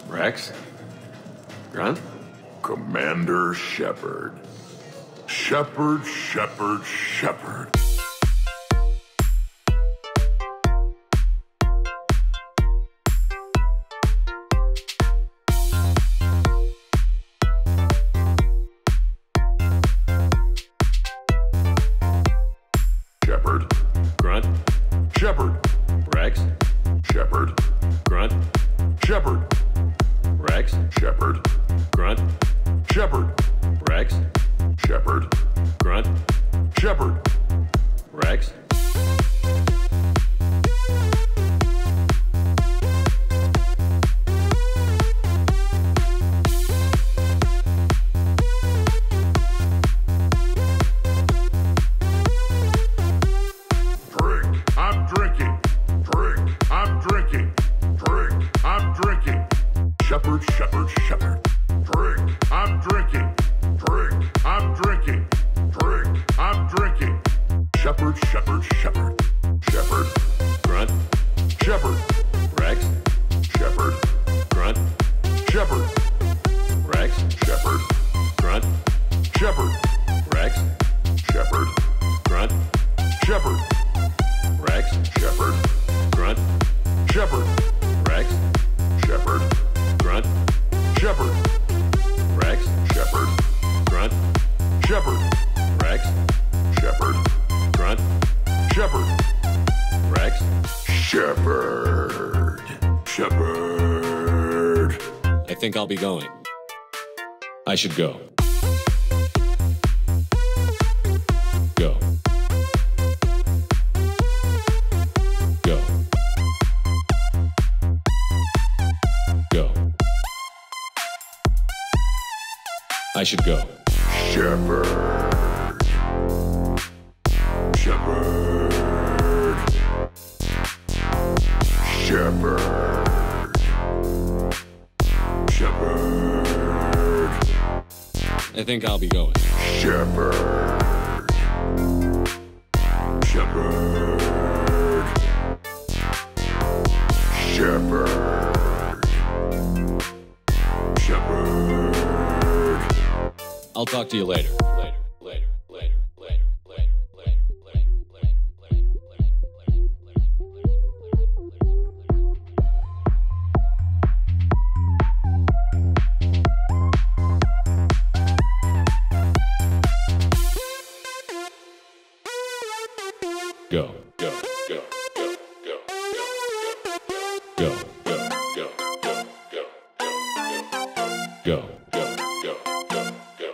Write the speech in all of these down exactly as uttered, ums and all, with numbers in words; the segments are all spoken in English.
Wrex? Grunt? Commander Shepard. Shepard, Shepard, Shepard. Shepard. Grunt? Shepard. Wrex? Shepard. Grunt? Shepard. Wrex? Shepard. Grunt? Shepard. Wrex? Shepard. Grunt? Shepard. Wrex? Drink, I'm drinking. Drink, I'm drinking. Drink, I'm drinking. Shepard, Shepard, Shepard. Drink, I'm drinking. Drink, I'm drinking. Drink, I'm drinking. Shepard, Shepard, Shepard. Shepard. Grunt? Shepard. Wrex? Shepard. Grunt? Shepard. Wrex? Shepard. Grunt? Shepard. Wrex? Shepard. Grunt? Shepard. Wrex? Shepard. Grunt? Shepard. Wrex? Shepard. Grunt? Shepard. Wrex? Shepard. Grunt? Shepard. Wrex? Shepard. Grunt? Shepard. Wrex? Shepard. Shepard. I think I'll be going. I should go. Go. Go. Go. I should go. Shepard. Shepard. Shepard. Shepard. I think I'll be going. Shepard. Shepard. Shepard. Shepard. I'll talk to you later. Later. Later. Later. Later. Later. Later. Later. Later. Go. Go. Go. Go. Go. Go. Go. Go. Go. Go. Go. Go. Go. Go. Go.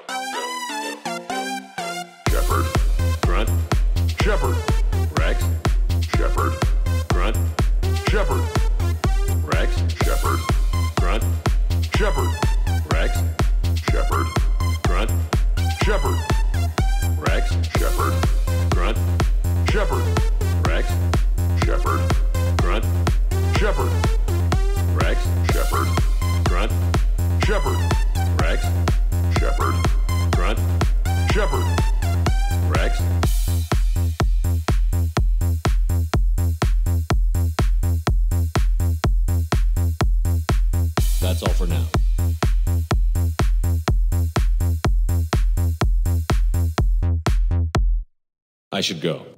Shepard. Grunt? Shepard. Wrex? Shepard. Grunt? Shepard. Wrex? Shepard. Grunt? Shepard. Wrex? Shepard. Grunt? Shepard. Wrex? Shepard. Grunt? Shepard. Wrex? Shepard. Grunt? Shepard. Wrex? Shepard. Grunt? Shepard. Wrex? Shepard. Grunt? Shepard. Wrex? That's all for now. I should go.